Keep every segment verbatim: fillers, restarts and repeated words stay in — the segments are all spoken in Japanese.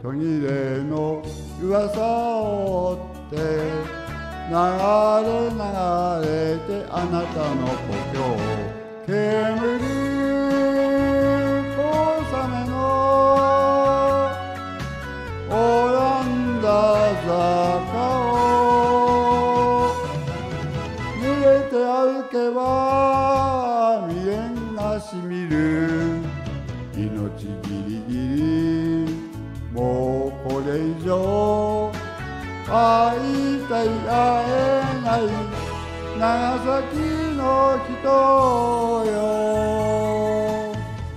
途切れの噂を追って流れ流れてあなたの故郷を煙る小雨のオランダ坂を濡れて歩けば未練がしみる命ギリギリもうこれ以上会いたい会えない長崎の人よ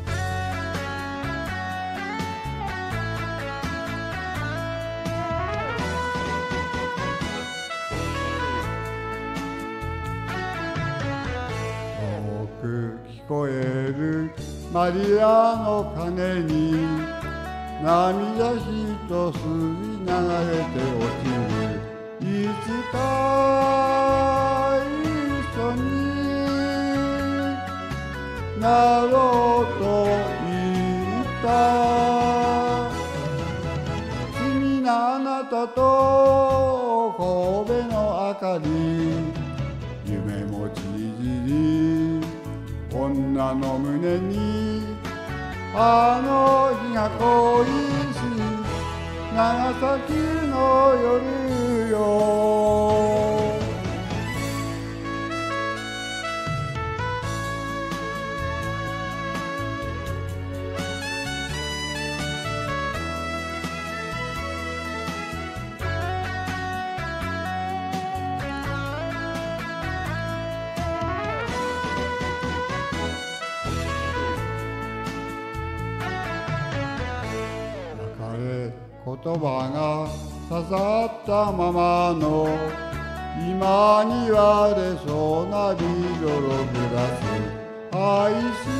遠く聞こえるマリアの鐘に涙ひと筋流れて落ちるいつか一緒になろうと言った君なあなたと神戸の明かり夢もちじり女の胸にあの日が恋し長崎の夜よ言葉が刺さったままの今に割れそうなビロログラス愛し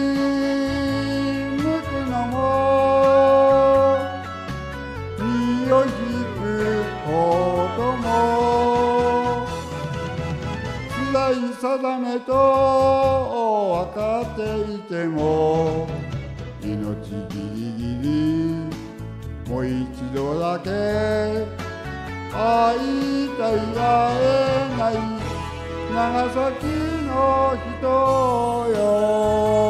抜くのも身を引くことも辛い定めと分かっていても命ギリギリもう一度だけ会いたい会えない長崎の人よ